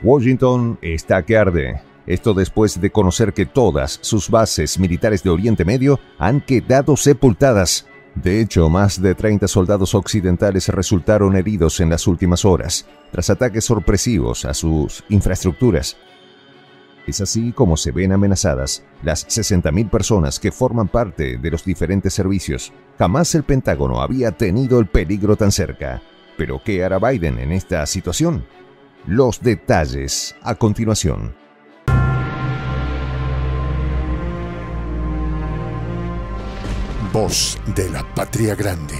Washington está que arde. Esto después de conocer que todas sus bases militares de Oriente Medio han quedado sepultadas. De hecho, más de 30 soldados occidentales resultaron heridos en las últimas horas, tras ataques sorpresivos a sus infraestructuras. Es así como se ven amenazadas las 60.000 personas que forman parte de los diferentes servicios. Jamás el Pentágono había tenido el peligro tan cerca. ¿Pero qué hará Biden en esta situación? Los detalles a continuación. Voz de la Patria Grande.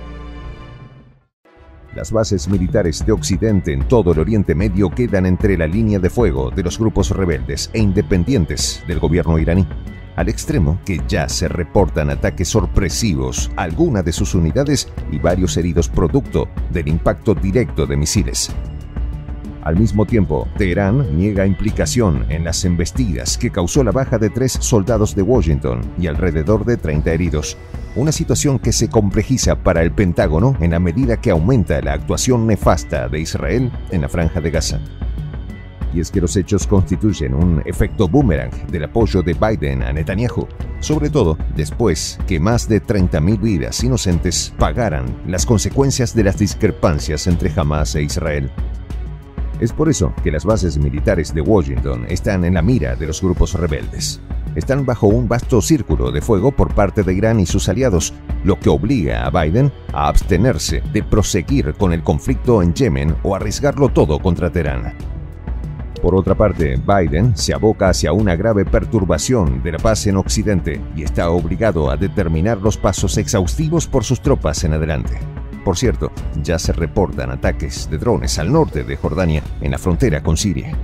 Las bases militares de Occidente en todo el Oriente Medio quedan entre la línea de fuego de los grupos rebeldes e independientes del gobierno iraní, al extremo que ya se reportan ataques sorpresivos a alguna de sus unidades y varios heridos producto del impacto directo de misiles. Al mismo tiempo, Teherán niega implicación en las embestidas que causó la baja de 3 soldados de Washington y alrededor de 30 heridos. Una situación que se complejiza para el Pentágono en la medida que aumenta la actuación nefasta de Israel en la Franja de Gaza. Y es que los hechos constituyen un efecto boomerang del apoyo de Biden a Netanyahu, sobre todo después que más de 30.000 vidas inocentes pagaran las consecuencias de las discrepancias entre Hamás e Israel. Es por eso que las bases militares de Washington están en la mira de los grupos rebeldes. Están bajo un vasto círculo de fuego por parte de Irán y sus aliados, lo que obliga a Biden a abstenerse de proseguir con el conflicto en Yemen o arriesgarlo todo contra Teherán. Por otra parte, Biden se aboca hacia una grave perturbación de la paz en Occidente y está obligado a determinar los pasos exhaustivos por sus tropas en adelante. Por cierto, ya se reportan ataques de drones al norte de Jordania, en la frontera con Siria.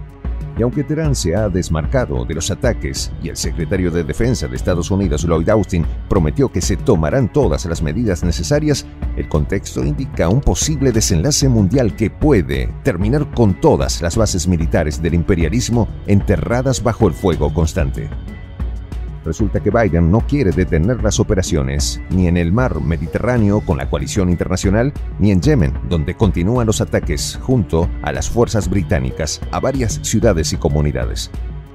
Y aunque Teherán se ha desmarcado de los ataques y el secretario de Defensa de Estados Unidos, Lloyd Austin, prometió que se tomarán todas las medidas necesarias, el contexto indica un posible desenlace mundial que puede terminar con todas las bases militares del imperialismo enterradas bajo el fuego constante. Resulta que Biden no quiere detener las operaciones ni en el mar Mediterráneo con la coalición internacional, ni en Yemen, donde continúan los ataques junto a las fuerzas británicas a varias ciudades y comunidades.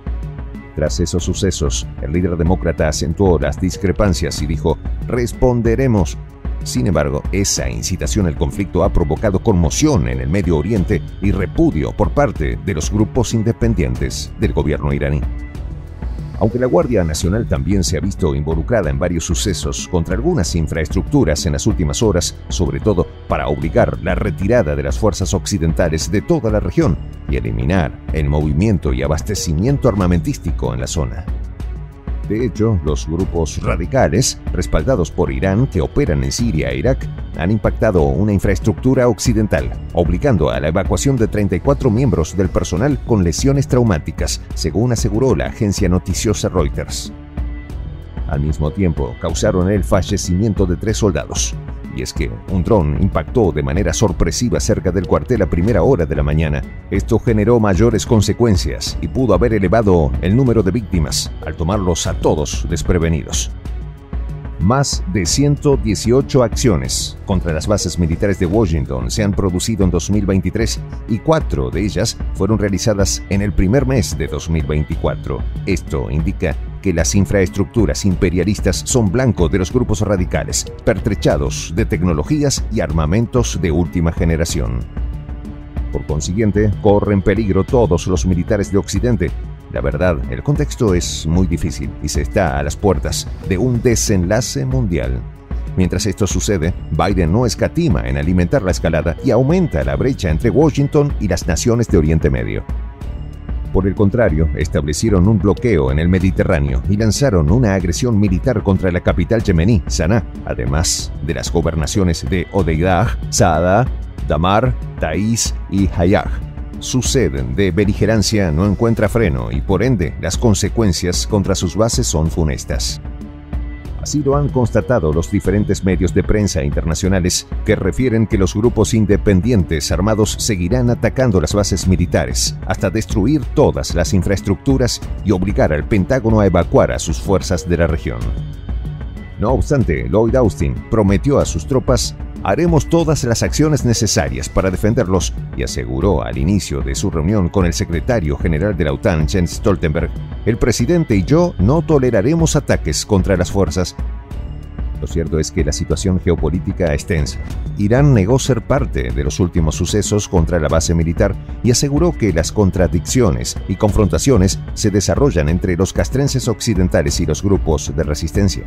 Tras esos sucesos, el líder demócrata acentuó las discrepancias y dijo: "Responderemos". Sin embargo, esa incitación al conflicto ha provocado conmoción en el Medio Oriente y repudio por parte de los grupos independientes del gobierno iraní. Aunque la Guardia Nacional también se ha visto involucrada en varios sucesos contra algunas infraestructuras en las últimas horas, sobre todo para obligar la retirada de las fuerzas occidentales de toda la región y eliminar el movimiento y abastecimiento armamentístico en la zona. De hecho, los grupos radicales, respaldados por Irán que operan en Siria e Irak, han impactado una infraestructura occidental, obligando a la evacuación de 34 miembros del personal con lesiones traumáticas, según aseguró la agencia noticiosa Reuters. Al mismo tiempo, causaron el fallecimiento de 3 soldados. Y es que un dron impactó de manera sorpresiva cerca del cuartel a primera hora de la mañana. Esto generó mayores consecuencias y pudo haber elevado el número de víctimas al tomarlos a todos desprevenidos. Más de 118 acciones contra las bases militares de Washington se han producido en 2023 y 4 de ellas fueron realizadas en el primer mes de 2024. Esto indica que las infraestructuras imperialistas son blanco de los grupos radicales, pertrechados de tecnologías y armamentos de última generación. Por consiguiente, corren peligro todos los militares de Occidente. La verdad, el contexto es muy difícil y se está a las puertas de un desenlace mundial. Mientras esto sucede, Biden no escatima en alimentar la escalada y aumenta la brecha entre Washington y las naciones de Oriente Medio. Por el contrario, establecieron un bloqueo en el Mediterráneo y lanzaron una agresión militar contra la capital yemení, Saná, además de las gobernaciones de Hodeidah, Saada, Damar, Taiz y Hayaj. Su sed de beligerancia no encuentra freno y por ende las consecuencias contra sus bases son funestas. Así lo han constatado los diferentes medios de prensa internacionales que refieren que los grupos independientes armados seguirán atacando las bases militares hasta destruir todas las infraestructuras y obligar al Pentágono a evacuar a sus fuerzas de la región. No obstante, Lloyd Austin prometió a sus tropas Haremos todas las acciones necesarias para defenderlos y aseguró al inicio de su reunión con el secretario general de la OTAN, Jens Stoltenberg: el presidente y yo no toleraremos ataques contra las fuerzas. Lo cierto es que la situación geopolítica es tensa. Irán negó ser parte de los últimos sucesos contra la base militar y aseguró que las contradicciones y confrontaciones se desarrollan entre los castrenses occidentales y los grupos de resistencia.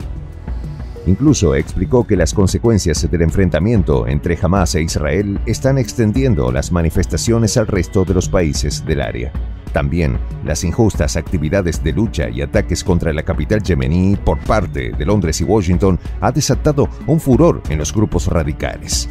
Incluso explicó que las consecuencias del enfrentamiento entre Hamás e Israel están extendiendo las manifestaciones al resto de los países del área. También las injustas actividades de lucha y ataques contra la capital yemení por parte de Londres y Washington ha desatado un furor en los grupos radicales.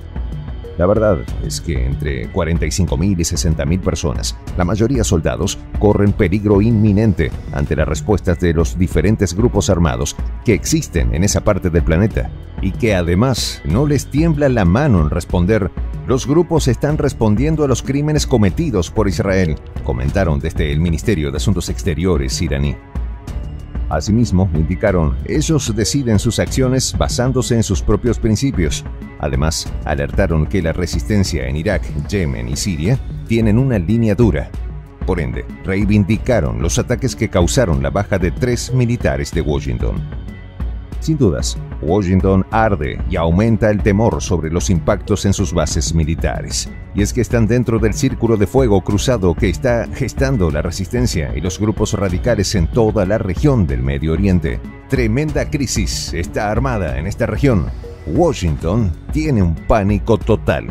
La verdad es que entre 45.000 y 60.000 personas, la mayoría soldados, corren peligro inminente ante las respuestas de los diferentes grupos armados que existen en esa parte del planeta y que además no les tiembla la mano en responder. Los grupos están respondiendo a los crímenes cometidos por Israel, comentaron desde el Ministerio de Asuntos Exteriores iraní. Asimismo, indicaron, ellos deciden sus acciones basándose en sus propios principios. Además, alertaron que la resistencia en Irak, Yemen y Siria tienen una línea dura. Por ende, reivindicaron los ataques que causaron la baja de 3 militares de Washington. Sin dudas, Washington arde y aumenta el temor sobre los impactos en sus bases militares. Y es que están dentro del círculo de fuego cruzado que está gestando la resistencia y los grupos radicales en toda la región del Medio Oriente. Tremenda crisis está armada en esta región. Washington tiene un pánico total.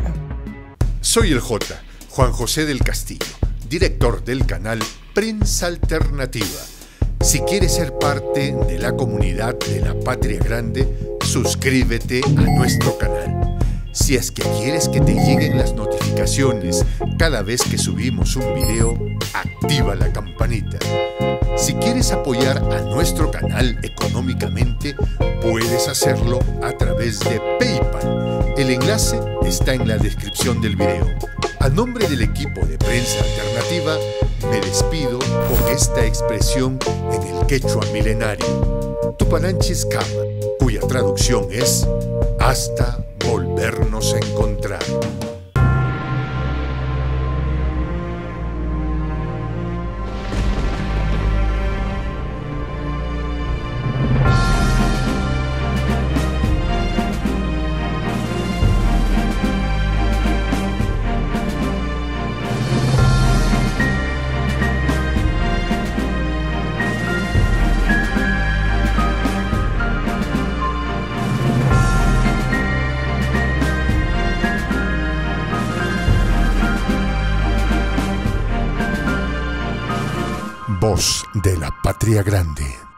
Soy el Juan José del Castillo, director del canal Prensa Alternativa. Si quieres ser parte de la comunidad de la Patria Grande, suscríbete a nuestro canal. Si es que quieres que te lleguen las notificaciones cada vez que subimos un video, activa la campanita. Si quieres apoyar a nuestro canal económicamente, puedes hacerlo a través de PayPal. El enlace está en la descripción del video. A nombre del equipo de Prensa Alternativa, me despido con esta expresión en el quechua milenario, Tupananchis Kama, cuya traducción es hasta volvernos a encontrar. Voz de la Patria Grande.